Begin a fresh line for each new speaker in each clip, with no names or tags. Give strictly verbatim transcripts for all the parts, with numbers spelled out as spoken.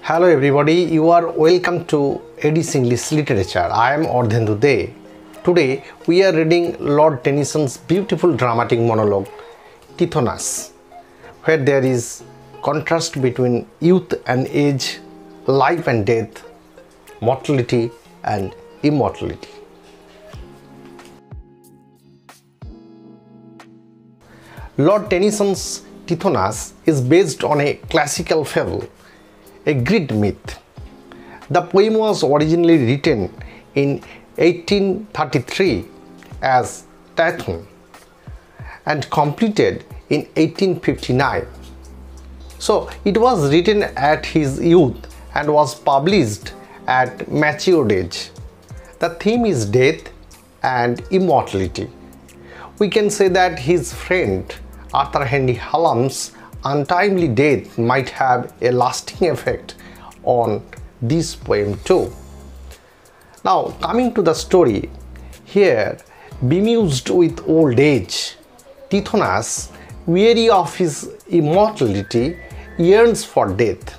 Hello everybody, you are welcome to Edis English Literature. I am Ardhendu De. Today we are reading Lord Tennyson's beautiful dramatic monologue, Tithonus, where there is contrast between youth and age, life and death, mortality and immortality. Lord Tennyson's Tithonus is based on a classical fable, a Greek myth. The poem was originally written in eighteen thirty-three as Tithonus and completed in eighteen fifty-nine. So it was written at his youth and was published at matured age. The theme is death and immortality. We can say that his friend Arthur Henry Hallam's untimely death might have a lasting effect on this poem too. Now coming to the story, here bemused with old age, Tithonus, weary of his immortality, yearns for death.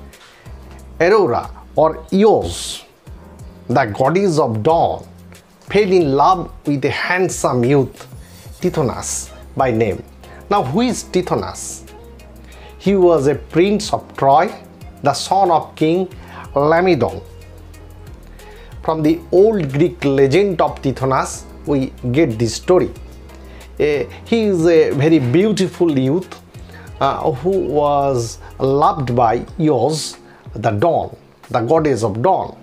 Aurora or Eos, the goddess of dawn, fell in love with a handsome youth, Tithonus by name. Now who is Tithonus? He was a prince of Troy, the son of King Laomedon. From the old Greek legend of Tithonus, we get this story. Uh, he is a very beautiful youth uh, who was loved by Eos, the dawn, the goddess of dawn.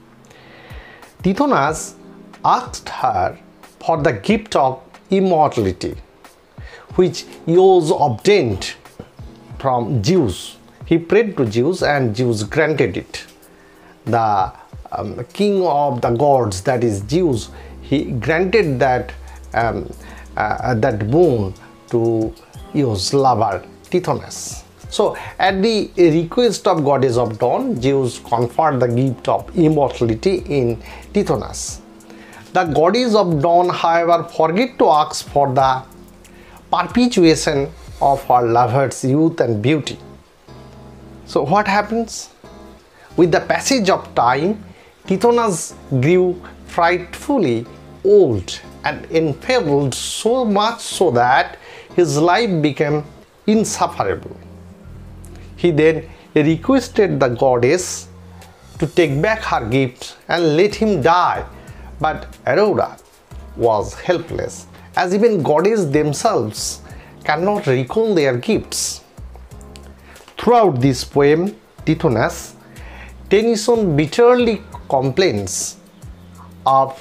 Tithonus asked her for the gift of immortality, which Eos obtained from Zeus. He prayed to Zeus and Zeus granted it. The um, king of the gods, that is Zeus, he granted that um, uh, that boon to Eos' lover Tithonus. So at the request of goddess of dawn, Zeus conferred the gift of immortality in Tithonus. The goddess of dawn, however, forget to ask for the perpetuation of her lover's youth and beauty. So what happens? With the passage of time, Tithonus grew frightfully old and enfeebled, so much so that his life became insufferable. He then requested the goddess to take back her gift and let him die, but Aurora was helpless, as even goddesses themselves cannot recall their gifts. Throughout this poem, Tithonus, Tennyson bitterly complains of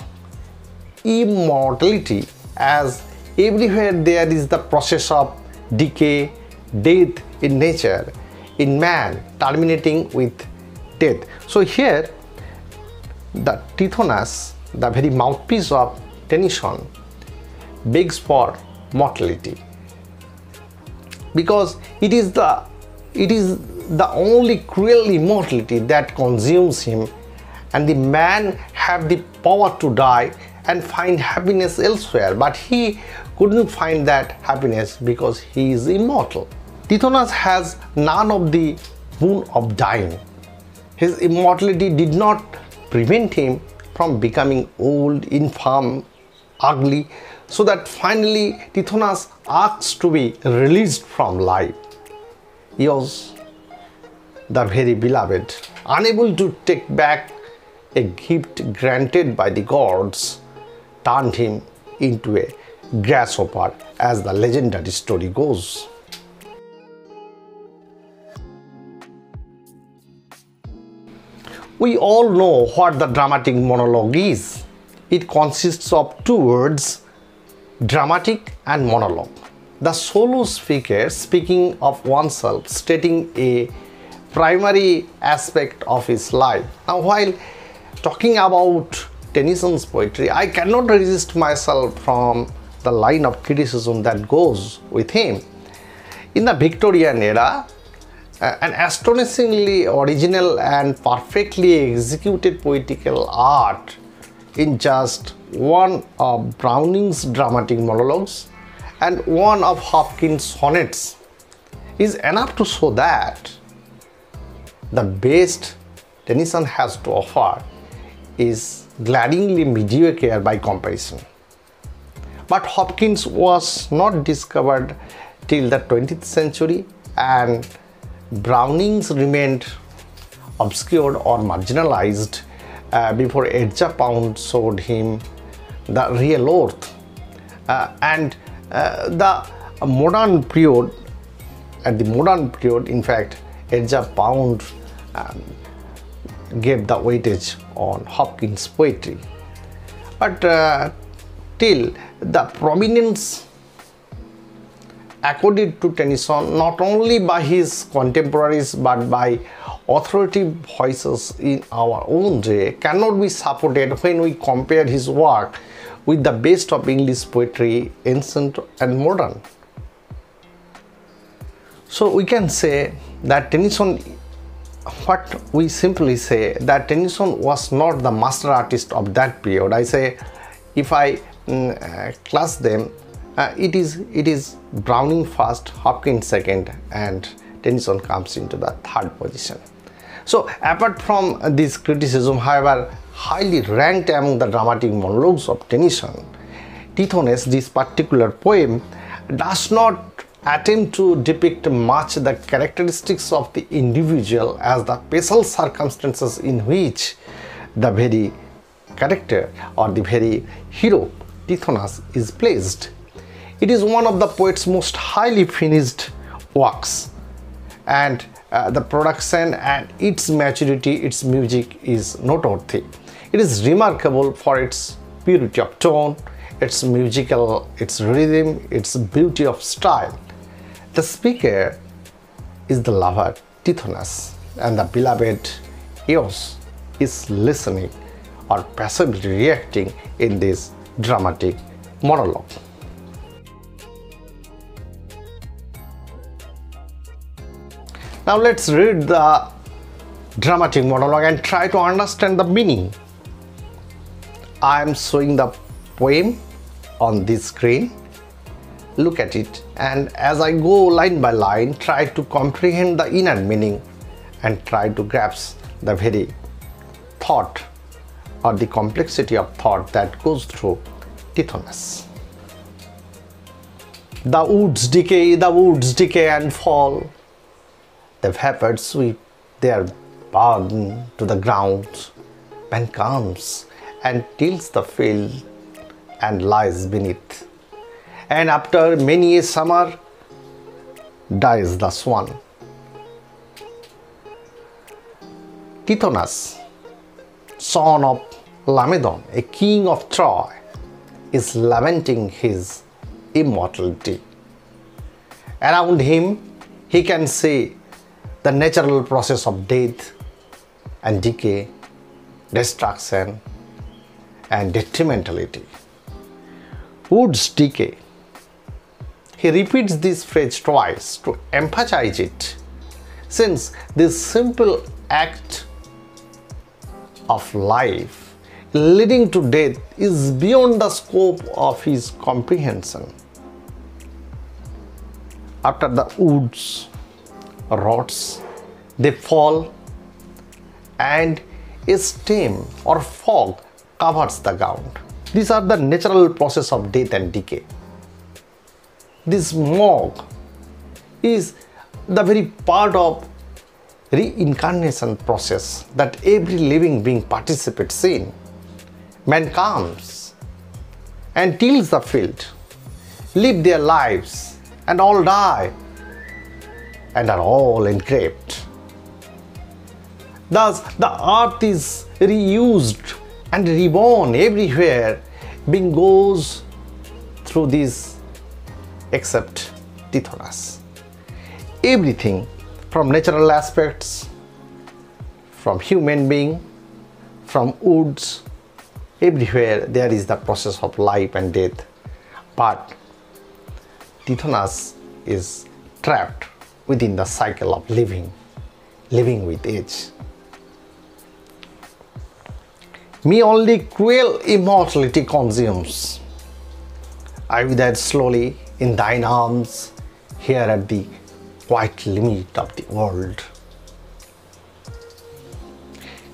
immortality, as everywhere there is the process of decay, death in nature, in man, terminating with death. So here, the Tithonus, the very mouthpiece of Tennyson, begs for mortality, because it is the it is the only cruel immortality that consumes him, and the man have the power to die and find happiness elsewhere, but he couldn't find that happiness because he is immortal. Tithonus has none of the boon of dying. His immortality did not prevent him from becoming old, infirm, ugly, so that finally Tithonus asks to be released from life. Eos, the very beloved, unable to take back a gift granted by the gods, turned him into a grasshopper, as the legendary story goes. We all know what the dramatic monologue is. It consists of two words, dramatic and monologue. The solo speaker speaking of oneself, stating a primary aspect of his life. Now while talking about Tennyson's poetry, I cannot resist myself from the line of criticism that goes with him. In the Victorian era, an astonishingly original and perfectly executed poetical art in just one of Browning's dramatic monologues and one of Hopkins' sonnets is enough to show that the best Tennyson has to offer is glaringly mediocre by comparison. But Hopkins was not discovered till the twentieth century, and Brownings remained obscured or marginalized uh, before Edgar Pound showed him the real worth. Uh, and uh, the modern period, at the modern period, in fact, Edgar Pound um, gave the weightage on Hopkins' poetry. But uh, till the prominence accorded to Tennyson not only by his contemporaries but by authoritative voices in our own day cannot be supported when we compare his work with the best of English poetry, ancient and modern. So we can say that Tennyson, what we simply say that Tennyson was not the master artist of that period. I say, if I mm, uh, class them, uh, it is it is Browning first, Hopkins second, and Tennyson comes into the third position. So apart from this criticism, however, highly ranked among the dramatic monologues of Tennyson, Tithonus, this particular poem, does not attempt to depict much the characteristics of the individual as the special circumstances in which the very character or the very hero Tithonus is placed. It is one of the poet's most highly finished works, and uh, the production and its maturity, its music is noteworthy. It is remarkable for its purity of tone, its musical, its rhythm, its beauty of style. The speaker is the lover Tithonus, and the beloved Eos is listening or passively reacting in this dramatic monologue. Now let's read the dramatic monologue and try to understand the meaning. I am showing the poem on this screen. Look at it, and as I go line by line, try to comprehend the inner meaning and try to grasp the very thought or the complexity of thought that goes through Tithonus. The woods decay, the woods decay and fall. The vapors sweep their burden to the ground. Man comes and tills the field and lies beneath. And after many a summer dies the swan. Tithonus, son of Laomedon, a king of Troy, is lamenting his immortality. Around him, he can see the natural process of death and decay, destruction and detrimentality. Woods decay. He repeats this phrase twice to emphasize it, since this simple act of life leading to death is beyond the scope of his comprehension. After the woods rots, they fall, and a steam or fog covers the ground. These are the natural process of death and decay. This smog is the very part of reincarnation process that every living being participates in. Man comes and tills the field, live their lives, and all die and are all engraved. Thus, the earth is reused and reborn everywhere. Being goes through this except Tithonus. Everything from natural aspects, from human being, from woods, everywhere there is the process of life and death. But Tithonus is trapped within the cycle of living, living with age. Me only cruel immortality consumes. I withered slowly in thine arms, here at the quiet limit of the world.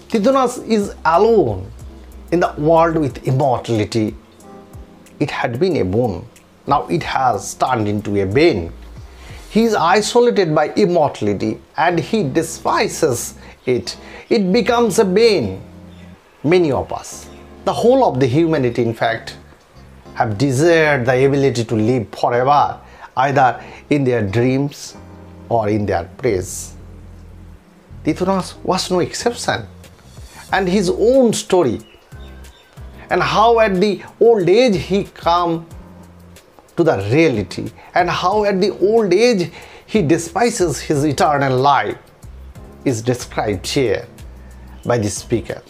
Tithonus is alone in the world with immortality. It had been a boon. Now it has turned into a bane. He is isolated by immortality and he despises it. It becomes a bane. Many of us, the whole of the humanity in fact, have desired the ability to live forever, either in their dreams or in their praise. Tithonus was no exception, and his own story, and how at the old age he came to the reality, and how at the old age he despises his eternal life, is described here by the speaker.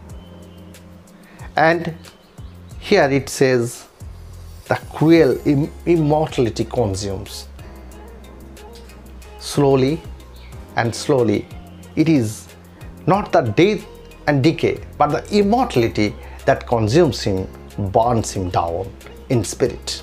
And here it says, the cruel im immortality consumes. Slowly and slowly, it is not the death and decay, but the immortality that consumes him, burns him down in spirit.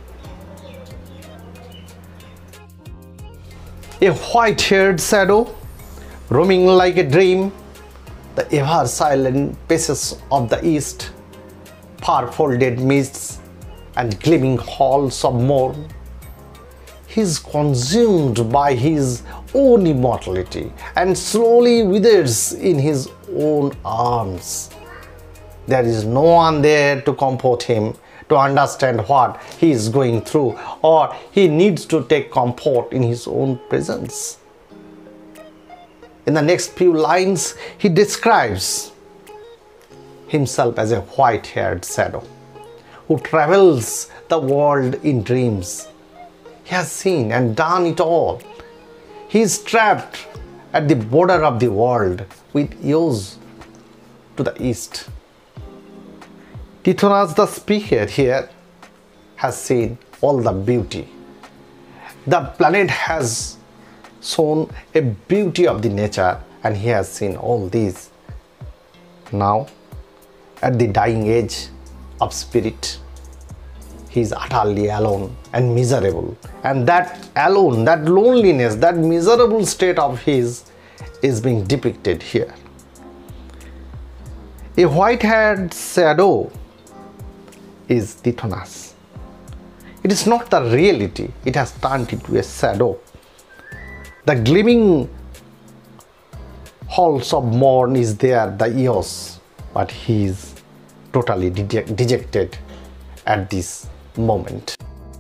A white-haired shadow, roaming like a dream, the ever-silent paces of the east, far-folded mists and gleaming halls of morn. He is consumed by his own immortality and slowly withers in his own arms. There is no one there to comfort him, to understand what he is going through, or he needs to take comfort in his own presence. In the next few lines, he describes himself as a white-haired shadow who travels the world in dreams. He has seen and done it all. He is trapped at the border of the world with Eos to the east. Tithonus, the speaker here, has seen all the beauty. The planet has shown a beauty of the nature, and he has seen all these. Now, at the dying age of spirit, he is utterly alone and miserable, and that alone, that loneliness, that miserable state of his is being depicted here. A white-haired shadow is Tithonus. It is not the reality, it has turned into a shadow. The gleaming halls of morn is there, the Eos, but he is totally deject, dejected at this moment.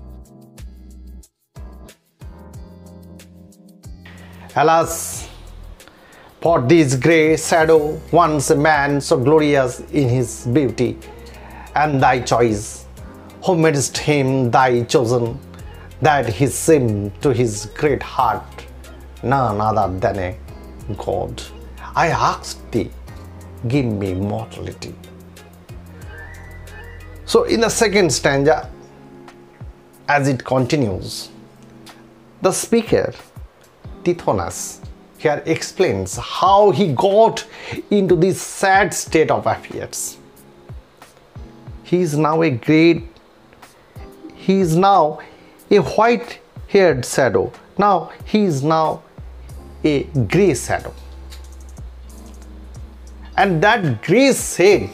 Alas, for this grey shadow, once a man so glorious in his beauty, and thy choice, who madest him thy chosen, that he seemed to his great heart none other than a God. I asked thee, give me mortality. So in the second stanza, as it continues, the speaker, Tithonus, here explains how he got into this sad state of affairs. He is now a great, he is now a white-haired shadow. Now he is now a grey shadow. And that grey shade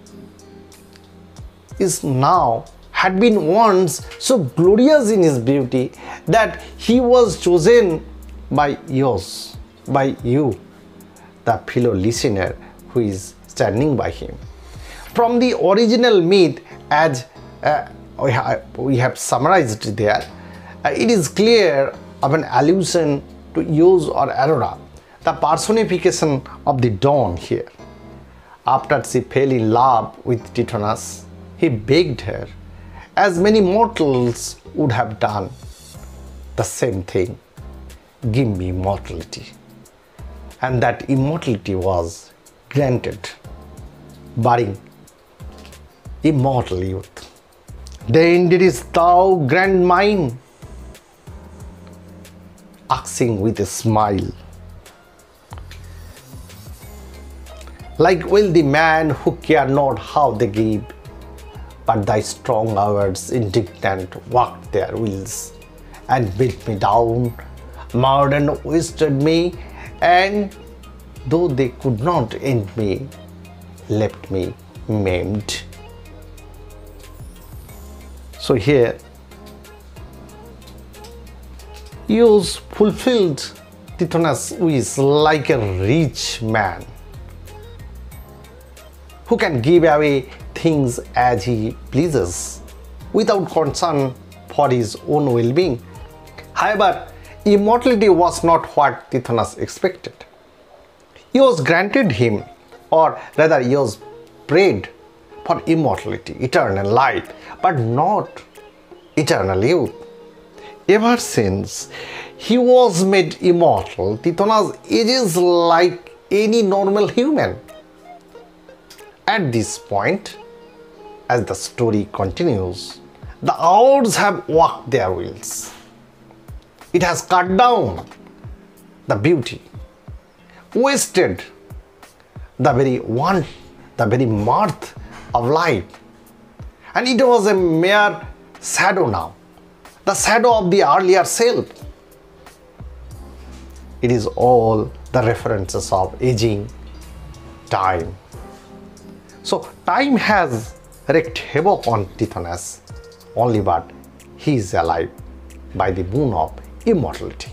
is now, had been once so glorious in his beauty that he was chosen by yours, by you, the fellow listener who is standing by him. From the original myth, as uh, we, ha we have summarized there, uh, it is clear of an allusion to Eos or Aurora, the personification of the dawn here. After she fell in love with Tithonus, he begged her, as many mortals would have done, the same thing, give me immortality. And that immortality was granted, barring immortal youth. Then didst thou grant mine, asking with a smile, like wealthy man who care not how they give, but thy strong hours indignant worked their wills, and beat me down, murdered and wasted me, and though they could not end me, left me maimed. So here, Eos fulfilled Tithonus' wish like a rich man who can give away things as he pleases without concern for his own well-being. However, immortality was not what Tithonus expected. Eos granted him, or rather Eos prayed for immortality, eternal life, but not eternal youth. Ever since he was made immortal, Tithonus ages like any normal human. At this point, as the story continues, the hours have worked their wheels. It has cut down the beauty, wasted the very want, the very mirth of life, and it was a mere shadow now, the shadow of the earlier self. It is all the references of aging, time. So time has wreaked havoc on Tithonus, only but he is alive by the boon of immortality.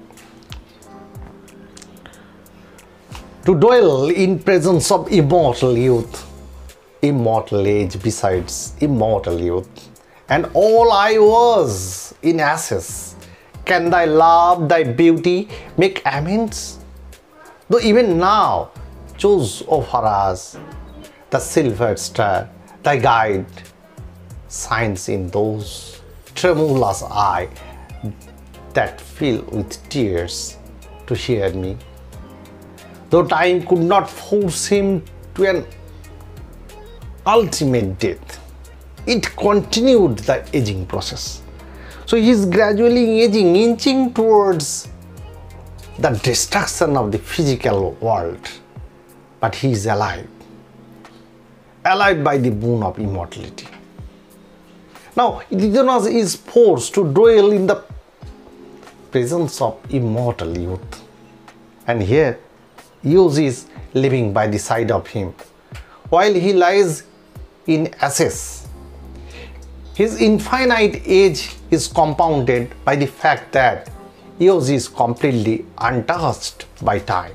To dwell in presence of immortal youth, immortal age besides immortal youth, and all I was in ashes, can thy love, thy beauty make amends? Though even now choose over us the silver star, thy guide shines in those tremulous eyes that fill with tears to hear me. Though time could not force him to an ultimate death, it continued the aging process. So he is gradually aging, inching towards the destruction of the physical world, but he is alive, alive by the boon of immortality. Now, Tithonus is forced to dwell in the presence of immortal youth, and here Eos is living by the side of him, while he lies in ashes. His infinite age is compounded by the fact that Eos is completely untouched by time.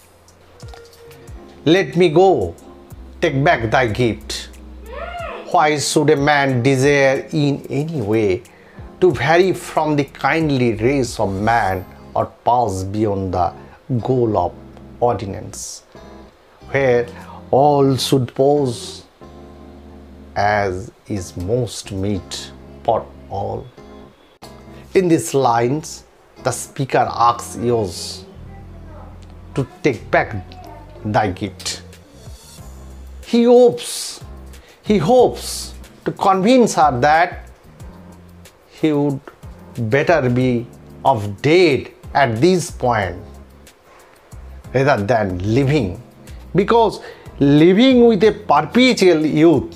Let me go, take back thy gift. Why should a man desire in any way to vary from the kindly race of man or pass beyond the goal of ordinance, where all should pose as is most meet for all? In these lines, the speaker asks Eos to take back thy gift. He hopes, he hopes to convince her that he would better be of dead at this point rather than living, because living with a perpetual youth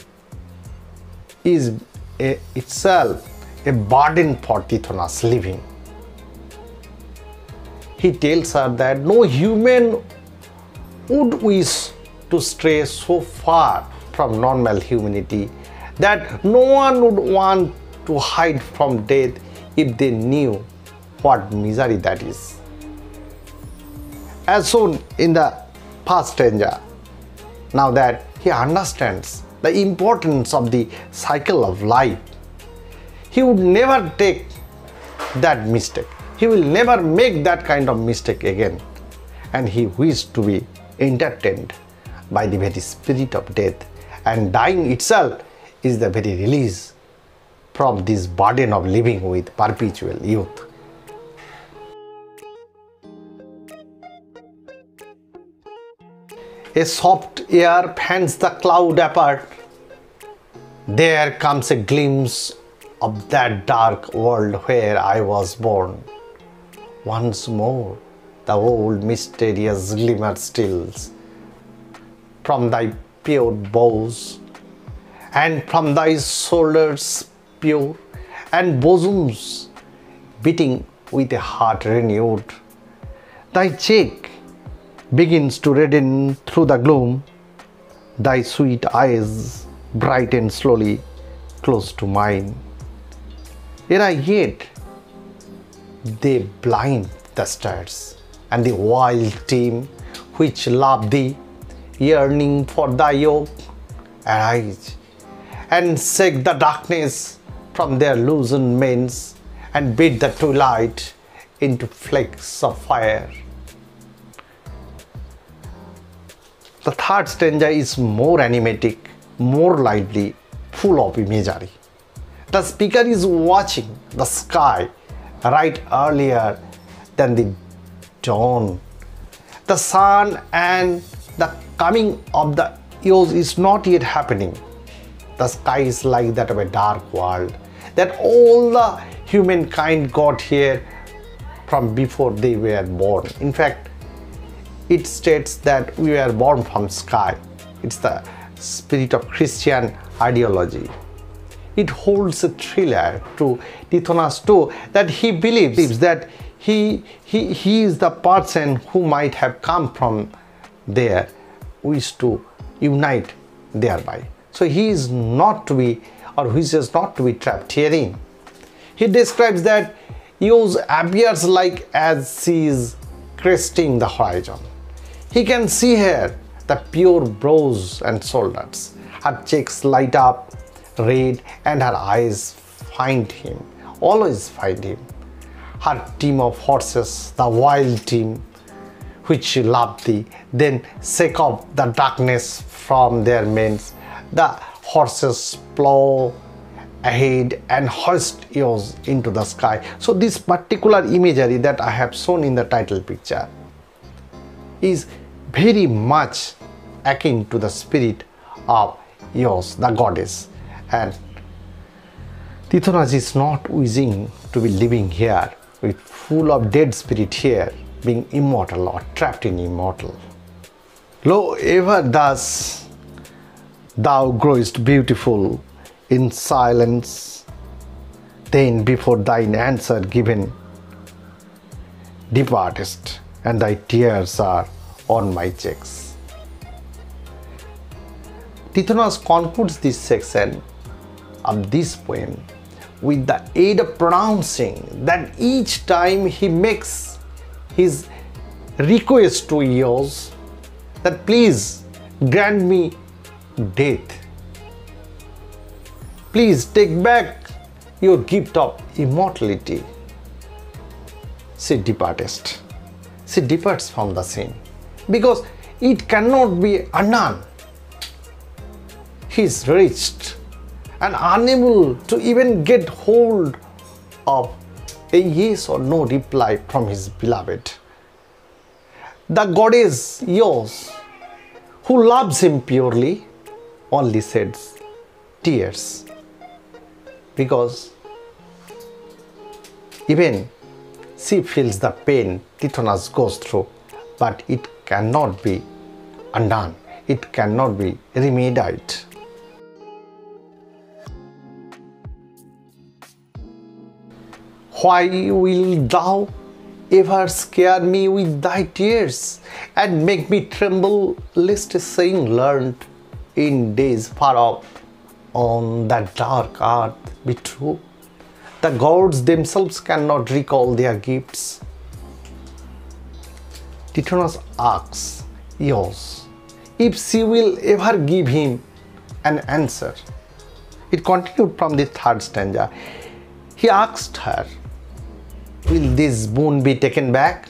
is a, itself a burden for Tithonus living. He tells her that no human would wish to stray so far from normal humanity that no one would want to hide from death if they knew what misery that is. As shown in the first stanza, now that he understands the importance of the cycle of life, he would never take that mistake. He will never make that kind of mistake again, and he wished to be entertained by the very spirit of death, and dying itself is the very release from this burden of living with perpetual youth. A soft air fans the cloud apart. There comes a glimpse of that dark world where I was born. Once more the old mysterious glimmer stills from thy pure bows, and from thy shoulders pure, and bosoms beating with a heart renewed. Thy cheek begins to redden through the gloom, thy sweet eyes brighten slowly close to mine. Ere yet they blind the stars, and the wild team which love thee, yearning for thy yoke, arise and shake the darkness from their loosened manes, and beat the twilight into flakes of fire. The third stanza is more animatic, more lively, full of imagery. The speaker is watching the sky right earlier than the dawn. The sun and the coming of the years is not yet happening. The sky is like that of a dark world, that all the humankind got here from before they were born. In fact, it states that we were born from sky. It's the spirit of Christian ideology. It holds a thriller to Tithonus too, that he believes that he, he, he is the person who might have come from there, who is to unite thereby. So he is not to be, or he is not to be trapped herein. He describes that Eos appears like as she is cresting the horizon. He can see her, the pure brows and shoulders. Her cheeks light up red, and her eyes find him, always find him. Her team of horses, the wild team which love thee, then shake off the darkness from their manes. The horses plow ahead and hoist yours into the sky. So this particular imagery that I have shown in the title picture is very much akin to the spirit of Eos, the goddess. And Tithonus is not wishing to be living here with full of dead spirit here, being immortal or trapped in immortal. Lo, ever thus thou growest beautiful in silence, then before thine answer given departest, and thy tears are on my checks. Tithonus concludes this section of this poem with the aid of pronouncing that each time he makes his request to Eos that please grant me death, please take back your gift of immortality, she departest. She departs from the scene because it cannot be undone. He is reached and unable to even get hold of a yes or no reply from his beloved. The goddess Eos, who loves him purely, only sheds tears, because even she feels the pain Tithonus goes through, but it cannot be undone, it cannot be remedied. Why wilt thou ever scare me with thy tears and make me tremble lest a saying learned in days far off on that dark earth be true? The gods themselves cannot recall their gifts. Tithonus asks Eos if she will ever give him an answer. It continued from the third stanza. He asked her, will this boon be taken back?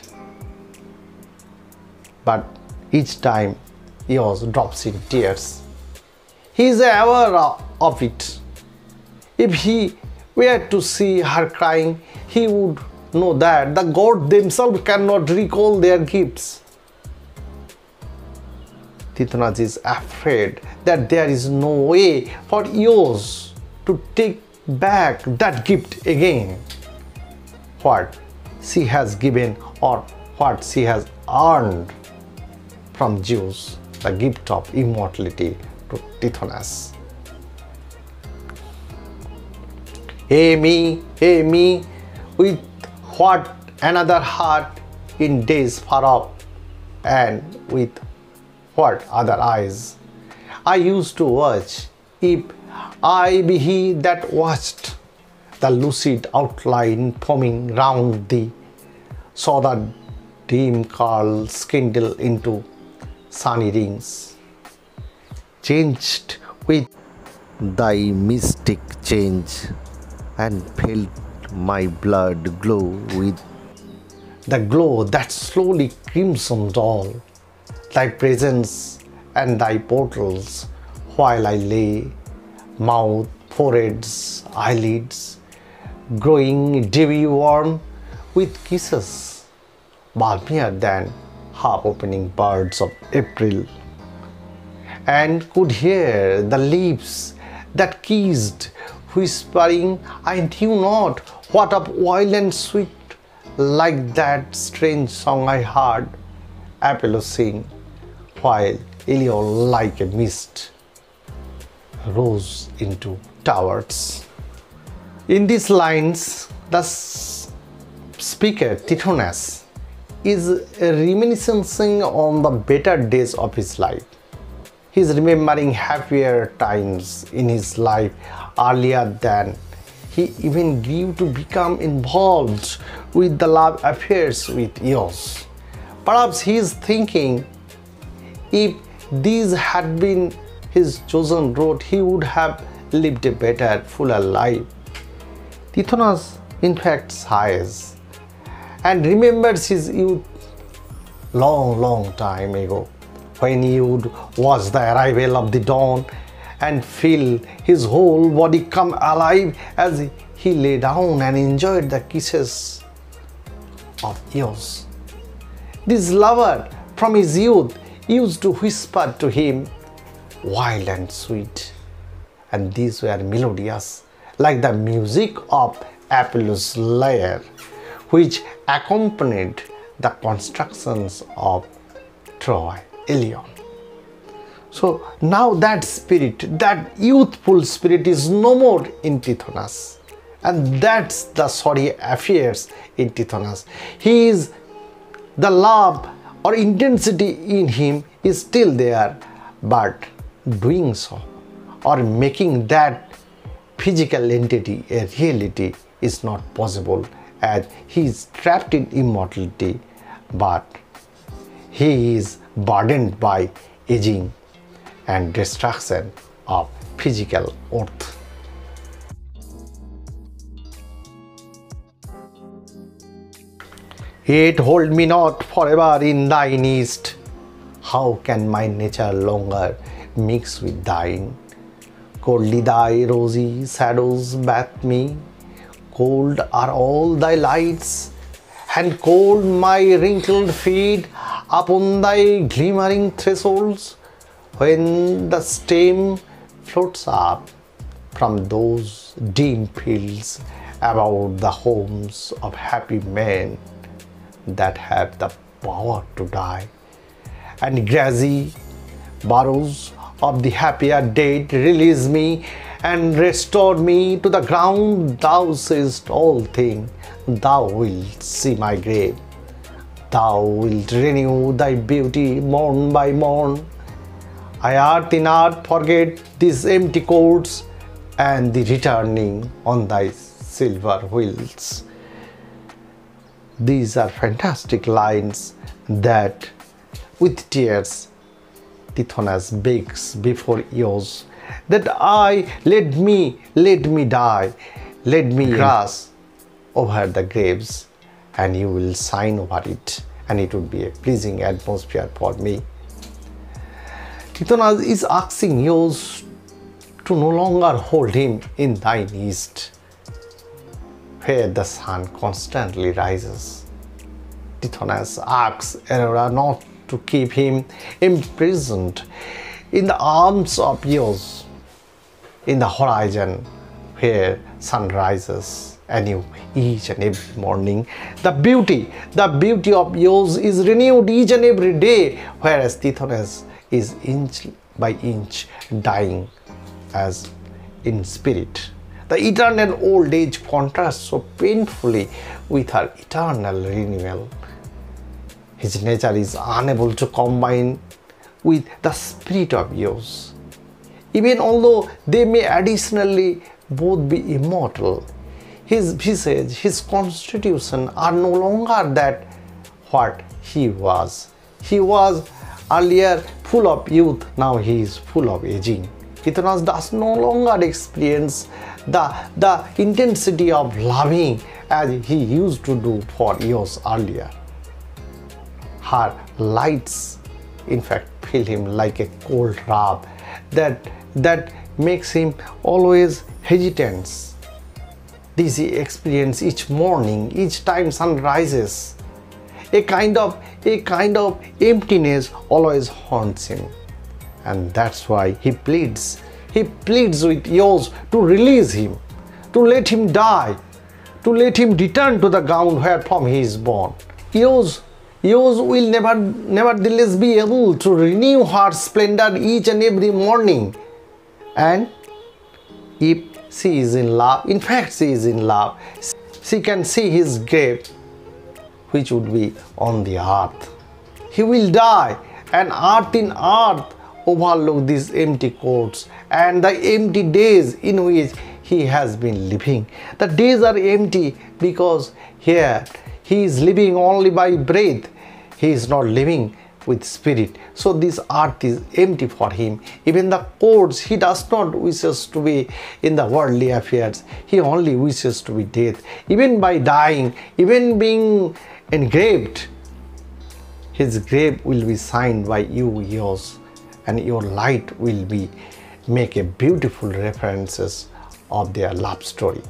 But each time Eos drops in tears. He is aware of it. If he were to see her crying, he would know that the gods themselves cannot recall their gifts. Tithonus is afraid that there is no way for Eos to take back that gift again, what she has given or what she has earned from Zeus, the gift of immortality to Tithonus. Hey me, hey me, with what another heart in days far off and with what other eyes I used to watch, if I be he that watched the lucid outline forming round thee, saw the dim curls kindle into sunny rings, changed with thy mystic change, and felt my blood glow with the glow that slowly crimsoned all thy presence and thy portals, while I lay, mouth, foreheads, eyelids, growing dewy warm with kisses, balmier than half-opening buds of April, and could hear the lips that kissed, whispering I knew not what of wild and sweet, like that strange song I heard Apollo sing, while Ilion like a mist rose into towers. In these lines, the speaker Tithonus is reminiscing on the better days of his life. He is remembering happier times in his life earlier than he even grew to become involved with the love affairs with Eos. Perhaps he is thinking, if these had been his chosen road, he would have lived a better, fuller life. Tithonus, in fact, sighs and remembers his youth long, long time ago, when he would watch the arrival of the dawn and feel his whole body come alive as he lay down and enjoyed the kisses of Eos. This lover from his youth used to whisper to him, wild and sweet, and these were melodious, like the music of Apollo's lyre, which accompanied the constructions of Troy, Ilion. So now that spirit, that youthful spirit is no more in Tithonus, and that's the sorry affairs in Tithonus. He is, the love or intensity in him is still there, but doing so or making that physical entity a reality is not possible, as he is trapped in immortality, but he is burdened by aging and destruction of physical earth. Yet hold me not forever in thine east. How can my nature longer mix with thine? Coldly thy rosy shadows bathe me, cold are all thy lights, and cold my wrinkled feet upon thy glimmering thresholds. When the stem floats up from those dim fields about the homes of happy men that have the power to die, and grassy burrows of the happier dead release me and restore me to the ground, thou sayest all things, thou wilt see my grave, thou wilt renew thy beauty morn by morn. I art in art forget these empty courts and the returning on thy silver wheels. These are fantastic lines that, with tears, Tithonus begs before Eos that I, let me, let me die, let me grass over the graves, and you will sign over it, and it would be a pleasing atmosphere for me. Tithonus is asking Eos to no longer hold him in thine east, where the sun constantly rises. Tithonus asks Aurora not to keep him imprisoned in the arms of Eos, in the horizon where sun rises anew each and every morning. The beauty, the beauty of Eos is renewed each and every day, whereas Tithonus is inch by inch dying as in spirit. The eternal old age contrasts so painfully with her eternal renewal. His nature is unable to combine with the spirit of Eos. Even although they may additionally both be immortal, his visage, his constitution are no longer that what he was. He was earlier full of youth, now he is full of aging. Tithonus does no longer experience the, the intensity of loving as he used to do for years earlier. Her lights, in fact, feel him like a cold rub that, that makes him always hesitant. This he experiences each morning, each time sun rises. A kind of a kind of emptiness always haunts him, and that's why he pleads. He pleads with Eos to release him, to let him die, to let him return to the ground wherefrom he is born. Eos, Eos will never, nevertheless be able to renew her splendor each and every morning, and if she is in love, in fact she is in love, she can see his grave, which would be on the earth. He will die, and earth in earth overlook these empty courts and the empty days in which he has been living. The days are empty because here he is living only by breath. He is not living with spirit. So this earth is empty for him. Even the courts, he does not wishes to be in the worldly affairs. He only wishes to be dead. Even by dying, even being engraved, his grave will be signed by you, yours, and your light will be make a beautiful references of their love story.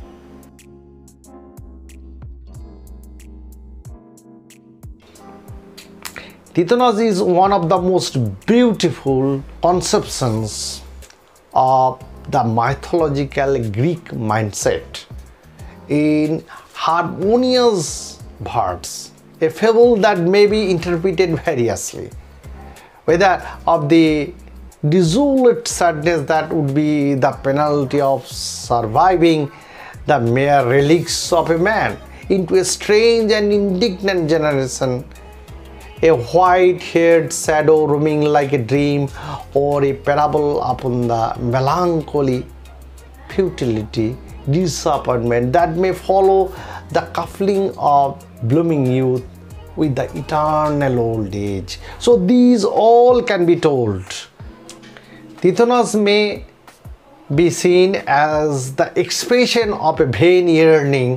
Tithonus is one of the most beautiful conceptions of the mythological Greek mindset in harmonious verse, a fable that may be interpreted variously, whether of the desolate sadness that would be the penalty of surviving the mere relics of a man into a strange and indignant generation, a white-haired shadow roaming like a dream, or a parable upon the melancholy futility, disappointment that may follow the coupling of blooming youth with the eternal old age. So these all can be told. Tithonus may be seen as the expression of a vain yearning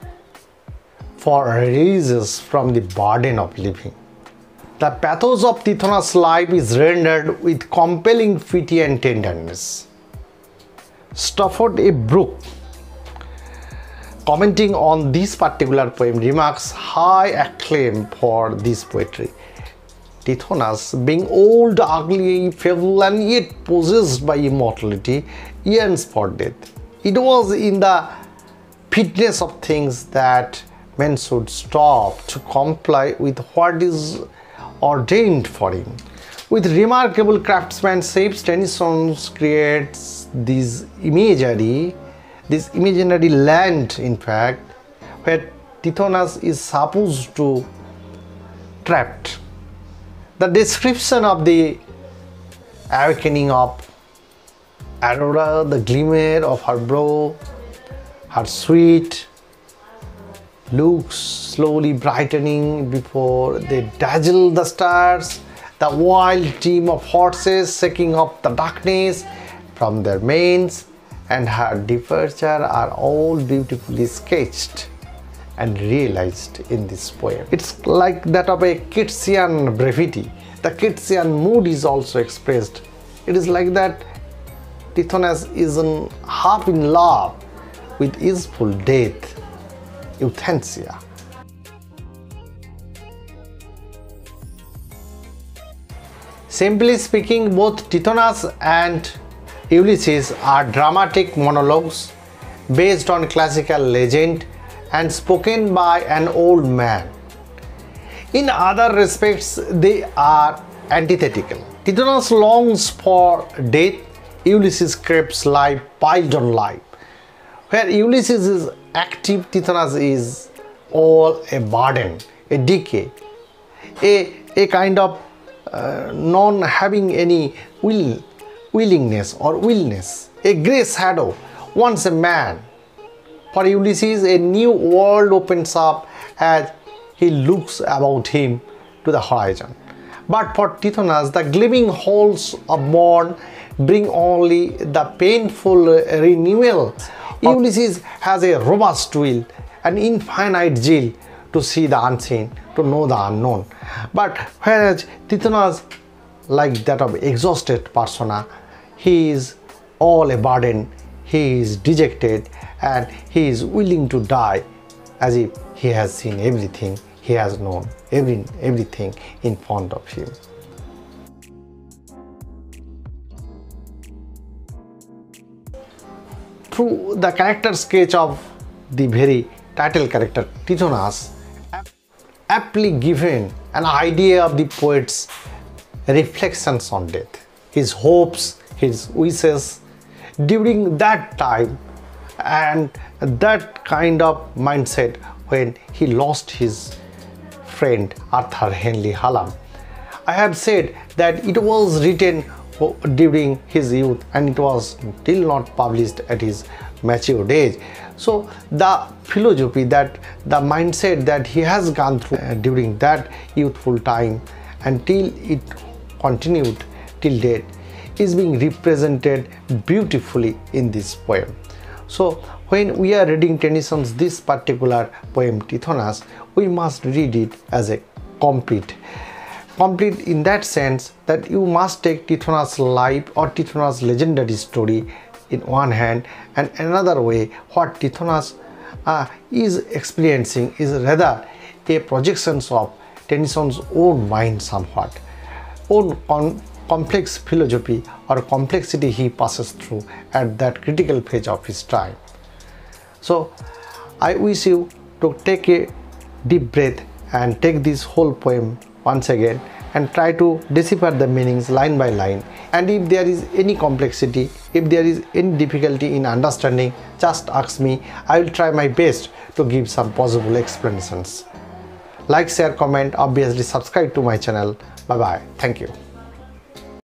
for releases from the burden of living. The pathos of Tithonus' life is rendered with compelling pity and tenderness. Stafford A. Brook, commenting on this particular poem, remarks high acclaim for this poetry. Tithonus, being old, ugly, feeble, and yet possessed by immortality, yearns for death. It was in the fitness of things that men should stop to comply with what is ordained for him. With remarkable craftsmanship, Tennyson creates this imagery, this imaginary land, in fact, where Tithonus is supposed to trapped. The description of the awakening of Aurora, the glimmer of her brow, her sweet looks slowly brightening before they dazzle the stars, the wild team of horses shaking off the darkness from their manes, and her departure are all beautifully sketched and realized in this poem. It's like that of a Keatsian brevity. The Keatsian mood is also expressed. It is like that Tithonus is in, half in love with easeful death, euthanasia. Simply speaking, both Tithonus and Ulysses are dramatic monologues based on classical legend and spoken by an old man. In other respects, they are antithetical. Tithonus longs for death, Ulysses craves life piled on life. Where Ulysses is active, Tithonus is all a burden, a decay. a, a kind of uh, non having any will, willingness or willness, a grey shadow. Once a man. For Ulysses, a new world opens up as he looks about him to the horizon. But for Tithonus, the gleaming holes of morn bring only the painful renewal. Ulysses has a robust will, an infinite zeal to see the unseen, to know the unknown. But whereas Tithonus, like that of exhausted persona, he is all a burden, he is dejected, and he is willing to die as if he has seen everything, he has known every, everything in front of him. Through the character sketch of the very title character Tithonus, aptly given an idea of the poet's reflections on death, his hopes, his wishes during that time, and that kind of mindset when he lost his friend Arthur Henry Hallam. I have said that it was written during his youth and it was still not published at his matured age. So the philosophy, that the mindset that he has gone through uh, during that youthful time until it continued till date is being represented beautifully in this poem. So when we are reading Tennyson's this particular poem Tithonus, we must read it as a complete. Complete in that sense that you must take Tithonus' life or Tithonus' legendary story in one hand, and another way what Tithonus uh, is experiencing is rather a projection of Tennyson's own mind somewhat, own con complex philosophy or complexity he passes through at that critical phase of his time. So I wish you to take a deep breath and take this whole poem once again and try to decipher the meanings line by line, and if there is any complexity, if there is any difficulty in understanding, just ask me. I will try my best to give some possible explanations. Like, share, comment, obviously subscribe to my channel. Bye bye. Thank you.